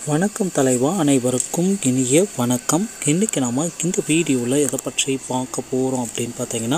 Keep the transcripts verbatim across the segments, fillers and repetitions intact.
வணக்கம் தலைவா, அனைவருக்கும் இனிய வணக்கம். இன்றைக்கி நம்ம இந்த வீடியோவில் எதை பற்றி பார்க்க போகிறோம் அப்படின்னு பார்த்தீங்கன்னா,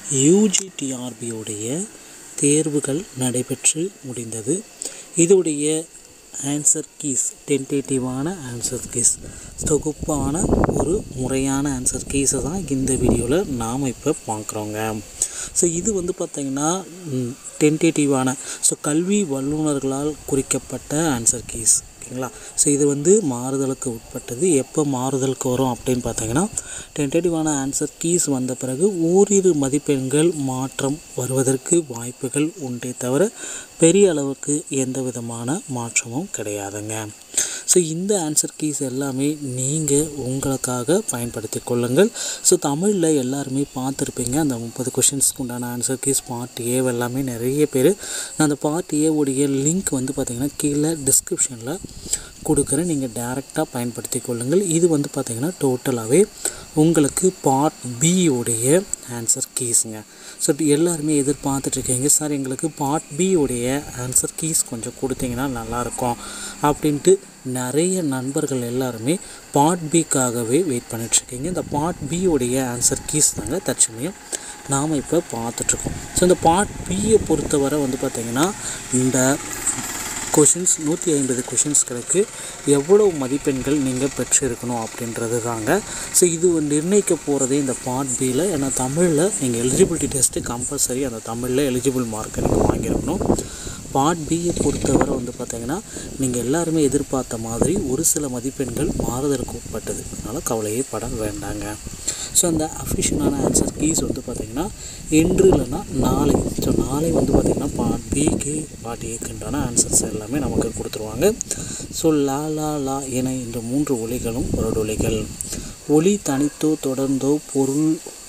யூஜிடிஆர்பியோடைய தேர்வுகள் நடைபெற்று முடிந்தது. இதோடைய ஆன்சர் கீஸ், டென்டேட்டிவான ஆன்சர் கீஸ், தொகுப்பான ஒரு முறையான ஆன்சர் கீஸை தான் இந்த வீடியோவில் நாம் இப்போ பார்க்குறோங்க. ஸோ இது வந்து பார்த்திங்கன்னா டென்டேட்டிவான, ஸோ கல்வி வல்லுநர்களால் குறிக்கப்பட்ட ஆன்சர் கீஸ், ஓகேங்களா. ஸோ இது வந்து மாறுதலுக்கு உட்பட்டது. எப்போ மாறுதலுக்கு வரும் அப்படின்னு பார்த்தீங்கன்னா, டென்டேட்டிவான ஆன்சர் கீஸ் வந்த பிறகு ஓரிரு மதிப்பெண்கள் மாற்றம் வருவதற்கு வாய்ப்புகள் உண்டே தவிர பெரிய அளவுக்கு எந்த விதமான மாற்றமும் கிடையாதுங்க. ஸோ இந்த ஆன்சர் கீஸ் எல்லாமே நீங்கள் உங்களுக்காக பயன்படுத்தி கொள்ளுங்கள். ஸோ தமிழில் எல்லாருமே பார்த்துருப்பீங்க, அந்த முப்பது கொஷின்ஸ்க்கு உண்டான ஆன்சர் கீஸ் பார்ட் ஏ எல்லாமே நிறைய பேர். நான் அந்த பார்ட் ஏ உடைய லிங்க் வந்து பார்த்திங்கன்னா கீழே டிஸ்கிரிப்ஷனில் கொடுக்குறேன், நீங்கள் டேரெக்டாக பயன்படுத்தி கொள்ளுங்கள். இது வந்து பார்த்திங்கன்னா டோட்டலாகவே உங்களுக்கு பார்ட் பி உடைய ஆன்சர் கீஸுங்க. ஸோ எல்லாருமே எதிர்பார்த்துட்ருக்கீங்க, சார் எங்களுக்கு பார்ட் பி உடைய ஆன்சர் கீஸ் கொஞ்சம் கொடுத்தீங்கன்னா நல்லாயிருக்கும் அப்படின்ட்டு நிறைய நண்பர்கள் எல்லாருமே பார்ட் பிக்காகவே வெயிட் பண்ணிட்டுருக்கீங்க. இந்த பார்ட் பி உடைய ஆன்சர் கீஸ் தாங்க தற்சமயம் நாம் இப்போ பார்த்துட்ருக்கோம். ஸோ இந்த பார்ட் பியை பொறுத்தவரை வந்து பார்த்திங்கன்னா, இந்த கொஷின்ஸ் நூற்றி ஐம்பது கொஷின்ஸ்களுக்கு எவ்வளோ மதிப்பெண்கள் நீங்கள் பெற்றிருக்கணும் அப்படின்றது தாங்க. ஸோ இது நிர்ணயிக்க போகிறதே இந்த பார்ட் பியில். ஏன்னா தமிழில் நீங்கள் எலிஜிபிலிட்டி டெஸ்ட்டு கம்பல்சரி அந்த தமிழில் எலிஜிபிள் மார்க்கை நீங்கள் வாங்கியிருக்கணும். பார்ட் பியை பொறுத்தவரை வந்து பார்த்திங்கன்னா, நீங்கள் எல்லாருமே எதிர்பார்த்த மாதிரி ஒரு சில மதிப்பெண்கள் மாறுதலுக்கு உட்பட்டது, அதனால் கவலையே பட வேண்டாங்க. ஸோ அந்த அஃபிஷியலான ஆன்சர் கீஸ் வந்து பார்த்திங்கன்னா இன்று இல்லைன்னா நாளை, ஸோ நாளை வந்து பார்த்திங்கன்னா பார்ட் பிக்கு பார்ட் ஏக்குண்டான ஆன்சர்ஸ் எல்லாமே நமக்கு கொடுத்துருவாங்க. ஸோ லா லா லா என இந்த மூன்று ஒலிகளும் பொருளொலிகள். ஒலி தனித்தோ தொடர்ந்தோ பொருள்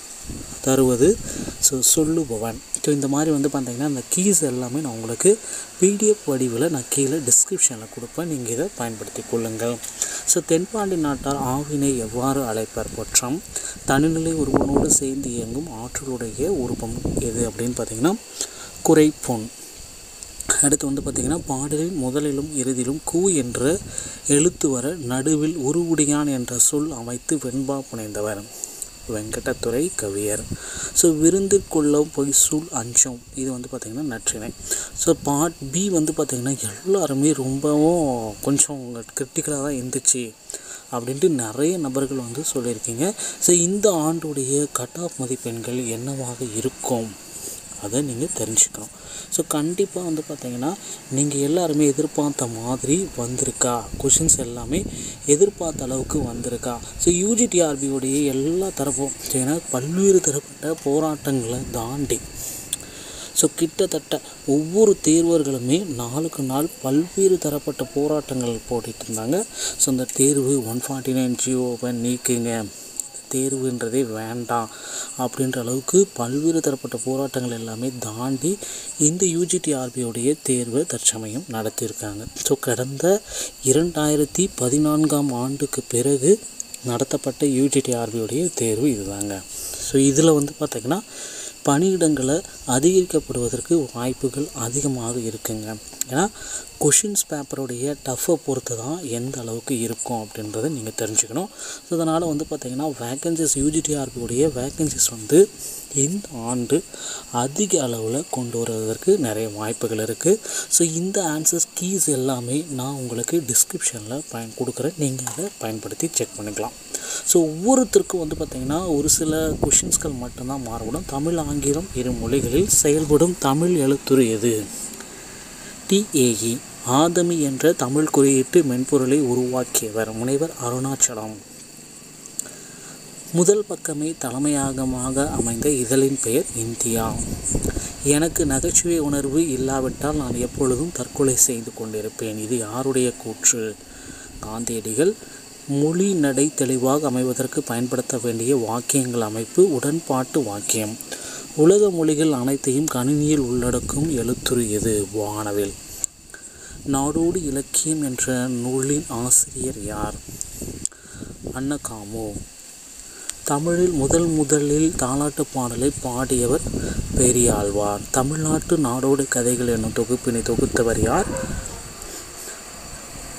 தருவது ஸோ சொல்லுபவன். ஸோ இந்த மாதிரி வந்து பார்த்திங்கன்னா அந்த கீஸ் எல்லாமே நான் உங்களுக்கு பிடிஎஃப் வடிவில் நான் கீழே டிஸ்கிரிப்ஷனில் கொடுப்பேன், நீங்கள் இதை பயன்படுத்தி கொள்ளுங்கள். ஸோ தென்பாண்டி நாட்டார் ஆவினை எவ்வாறு அழைப்பர்? பொற்றம். தனிநிலை ஒருவனோடு சேர்ந்து இயங்கும் ஆற்றலுடைய உருவம் எது அப்படின்னு பார்த்திங்கன்னா குறைப்பொன். அடுத்து வந்து பார்த்திங்கன்னா, பாடலின் முதலிலும் இறுதியிலும் கூ என்ற எழுத்து வர நடுவில் உருவுடையான் என்ற சொல் அமைத்து வெண்பா புனைந்தவர் வெங்கடத்துறை கவியர். ஸோ விருந்திற்குள்ள பொய் சூழ் அஞ்சம், இது வந்து பார்த்திங்கன்னா நற்றிணை. ஸோ பார்ட் பி வந்து பார்த்திங்கன்னா எல்லாருமே ரொம்பவும் கொஞ்சம் கிரிட்டிக்கலாக தான் இருந்துச்சு அப்படின்ட்டு நிறைய நபர்கள் வந்து சொல்லியிருக்கீங்க. ஸோ இந்த ஆண்டுடைய கட் ஆஃப் மதிப்பெண்கள் என்னவாக இருக்கும் அதை நீங்கள் தெரிஞ்சுக்கணும். ஸோ கண்டிப்பாக வந்து பார்த்திங்கன்னா நீங்கள் எல்லாருமே எதிர்பார்த்த மாதிரி வந்திருக்கா, கொஷின்ஸ் எல்லாமே எதிர்பார்த்த அளவுக்கு வந்திருக்கா? ஸோ யூஜிடிஆர்பியோடைய எல்லா தரப்பும், ஏன்னா பல்வேறு தரப்பட்ட போராட்டங்களை தாண்டி ஸோ கிட்டத்தட்ட ஒவ்வொரு தேர்வர்களுமே நாளுக்கு நாள் பல்வேறு தரப்பட்ட போராட்டங்கள் போட்டுட்டு இருந்தாங்க. ஸோ அந்த தேர்வு ஒன் ஃபார்ட்டி நைன் ஜியோவை நீக்குங்க, தேர்வுன்றதே வேண்டாம் அப்படின்ற அளவுக்கு பல்வேறு தரப்பட்ட போராட்டங்கள் எல்லாமே தாண்டி இந்த யூஜிடிஆர்பியோடைய தேர்வை தற்சமயம் நடத்தியிருக்காங்க. ஸோ கடந்த இரண்டாயிரத்தி பதினான்காம் ஆண்டுக்கு பிறகு நடத்தப்பட்ட யூஜிடிஆர்பியோடைய தேர்வு இதுதாங்க. ஸோ இதில் வந்து பார்த்திங்கன்னா பணியிடங்களை அதிகரிக்கப்படுவதற்கு வாய்ப்புகள் அதிகமாக இருக்குங்க. ஏன்னா கொஷின்ஸ் பேப்பருடைய டஃப்பை பொறுத்து தான் எந்த அளவுக்கு இருக்கும் அப்படின்றத நீங்கள் தெரிஞ்சுக்கணும். ஸோ அதனால் வந்து பார்த்திங்கன்னா வேக்கன்சிஸ், யூஜிடிஆர்பியோடைய வேக்கன்சிஸ் வந்து இந்த ஆண்டு அதிக அளவில் கொண்டு வருவதற்கு நிறைய வாய்ப்புகள் இருக்குது. ஸோ இந்த ஆன்சர்ஸ் கீஸ் எல்லாமே நான் உங்களுக்கு டிஸ்கிரிப்ஷனில் பயன் கொடுக்குறேன், நீங்கள் அதை பயன்படுத்தி செக் பண்ணிக்கலாம். ஸோ ஒவ்வொருத்தருக்கும் வந்து பார்த்திங்கன்னா ஒரு சில கொஷின்ஸ்கள் மட்டும்தான் மாறுபடும். தமிழ், ஆங்கிலம் இரு மொழிகளில் செயல்படும் தமிழ் எழுத்துரு எது? டிஏஇ ஆதமி என்ற தமிழ் குறியீட்டு மென்பொருளை உருவாக்கியவர் முனைவர் அருணாச்சலம். முதல் பக்கமே தலைமையகமாக அமைந்த இதழின் பெயர் இந்தியா. எனக்கு நகைச்சுவை உணர்வு இல்லாவிட்டால் நான் எப்பொழுதும் தற்கொலை செய்து கொண்டிருப்பேன், இது யாருடைய கூற்று? காந்தியடிகள். மொழி நடை தெளிவாக அமைவதற்கு பயன்படுத்த வேண்டிய வாக்கியங்கள் அமைப்பு உடன்பாட்டு வாக்கியம். உலக மொழிகள் அனைத்தையும் கணினியில் உள்ளடக்கும் எழுத்துரு எது? வானவில். நாடோடி இலக்கியம் என்ற நூலின் ஆசிரியர் யார்? அன்னகாமு. தமிழில் முதல் முதலில் தாலாட்டு பாடலை பாடியவர் பெரியாழ்வார். தமிழ்நாட்டு நாடோடி கதைகள் என்னும் தொகுப்பினை தொகுத்தவர் யார்?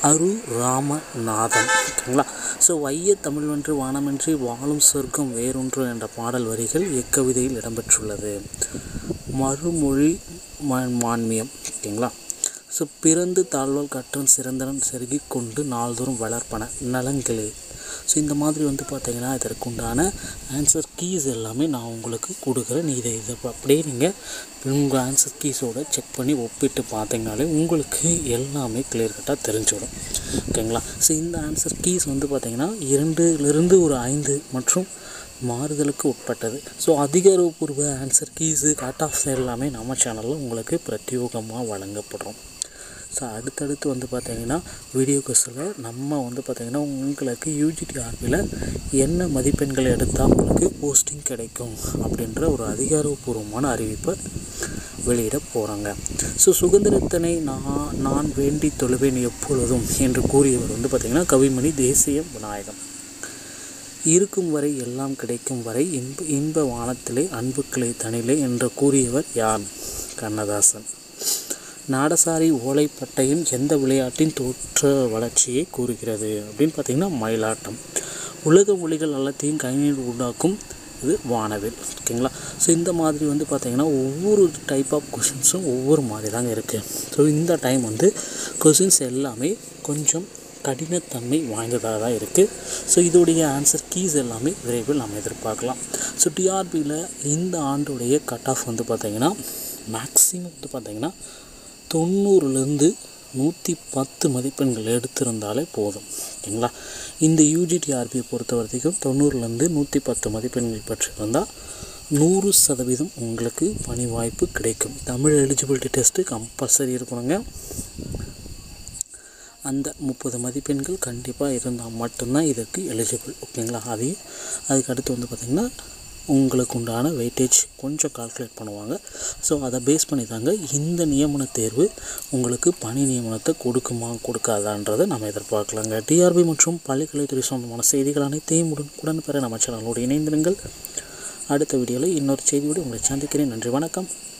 அரு ராமநாதன். ஓகேங்களா. ஸோ வைய தமிழ்வன்று வானமின்றி வாழும் சொர்க்கம் வேறொன்று என்ற பாடல் வரிகள் இக்கவிதையில் இடம்பெற்றுள்ளது. மறுமொழி மான்மியம். ஓகேங்களா. ஸோ பிறந்து தாழ்வால் கற்றன் சிறந்தனன் செருகி கொண்டு நாள்தோறும் வளர்ப்பன நலங்களே. ஸோ இந்த மாதிரி வந்து பார்த்திங்கன்னா இதற்குண்டான ஆன்சர் கீஸ் எல்லாமே நான் உங்களுக்கு கொடுக்குறேன். இதை இதை அப்படியே நீங்கள் உங்கள் ஆன்சர் கீஸோடு செக் பண்ணி ஒப்பிட்டு பார்த்தீங்கனாலே உங்களுக்கு எல்லாமே கிளியர் கட்டாக தெரிஞ்சிடும். ஓகேங்களா. ஸோ இந்த ஆன்சர் கீஸ் வந்து பார்த்திங்கன்னா இரண்டுலேருந்து ஒரு ஐந்து மற்றும் மாறுதலுக்கு உட்பட்டது. ஸோ அதிகாரப்பூர்வ ஆன்சர் கீஸு கட் ஆஃப்ஸ் எல்லாமே நம்ம சேனலில் உங்களுக்கு பிரத்யேகமாக வழங்கப்படும். ஸோ அடுத்தடுத்து வந்து பார்த்திங்கன்னா வீடியோ கொஸ்டில் நம்ம வந்து பார்த்திங்கன்னா உங்களுக்கு யூஜிடிஆர்பியில் என்ன மதிப்பெண்கள் எடுத்தால் உங்களுக்கு போஸ்டிங் கிடைக்கும் அப்படின்ற ஒரு அதிகாரப்பூர்வமான அறிவிப்பை வெளியிட போகிறாங்க. ஸோ சுதந்திரத்தினை நான் நான் வேண்டி தொழுவேன் எப்பொழுதும் என்று கூறியவர் வந்து பார்த்திங்கன்னா கவிமணி தேசிய விநாயகம். இருக்கும் வரை எல்லாம் கிடைக்கும் வரை இன்ப இன்ப வானத்திலே அன்புக்களை தனிலே என்று கூறியவர் யார்? கண்ணதாசன். நாடசாரி ஓலைப்பட்டையும் எந்த விளையாட்டின் தோற்ற வளர்ச்சியை கூறுகிறது அப்படின்னு பார்த்திங்கன்னா மயிலாட்டம். உலக மொழிகள் எல்லாத்தையும் கைநீர் உண்டாக்கும் இது வானவில். ஓகேங்களா. ஸோ இந்த மாதிரி வந்து பார்த்திங்கன்னா ஒவ்வொரு டைப் ஆஃப் கொஷின்ஸும் ஒவ்வொரு மாதிரி தாங்க இருக்குது. ஸோ இந்த டைம் வந்து கொஷின்ஸ் எல்லாமே கொஞ்சம் கடினத்தன்மை வாய்ந்ததாக தான் இருக்குது. ஸோ இதோடைய ஆன்சர் கீஸ் எல்லாமே விரைவில் நம்ம எதிர்பார்க்கலாம். ஸோ டிஆர்பியில் இந்த ஆண்டுடைய கட் ஆஃப் வந்து பார்த்திங்கன்னா மேக்ஸிமம் வந்து பார்த்திங்கன்னா தொண்ணூறுலேருந்து நூற்றி பத்து மதிப்பெண்கள் எடுத்திருந்தாலே போதும். ஓகேங்களா. இந்த யூஜிடிஆர்பியை பொறுத்த வரைக்கும் தொண்ணூறுலேருந்து நூற்றி பத்து மதிப்பெண்கள் பெற்றிருந்தால் நூறு சதவீதம் உங்களுக்கு பணி வாய்ப்பு கிடைக்கும். தமிழ் எலிஜிபிலிட்டி டெஸ்ட்டு கம்பல்சரி இருக்கணுங்க. அந்த முப்பது மதிப்பெண்கள் கண்டிப்பாக இருந்தால் மட்டும்தான் இதற்கு எலிஜிபிள். ஓகேங்களா. அதையும் அதுக்கு அடுத்து வந்து பார்த்திங்கன்னா உங்களுக்கு உண்டான வெயிட்டேஜ் கொஞ்சம் கால்குலேட் பண்ணுவாங்க. ஸோ அதை பேஸ் பண்ணி தாங்க இந்த நியமன தேர்வு உங்களுக்கு பணி நியமனத்தை கொடுக்குமா கொடுக்காதான்றதை நம்ம எதிர்பார்க்கலாங்க. டிஆர்பி மற்றும் பள்ளிக்கல்வித்துறை சொந்தமான செய்திகள் அனைத்தையும் உடனுக்குடன் பெற நம்ம சேனலோடு இணைந்திருங்கள். அடுத்த வீடியோவில் இன்னொரு செய்தியோடு உங்களை சந்திக்கிறேன். நன்றி, வணக்கம்.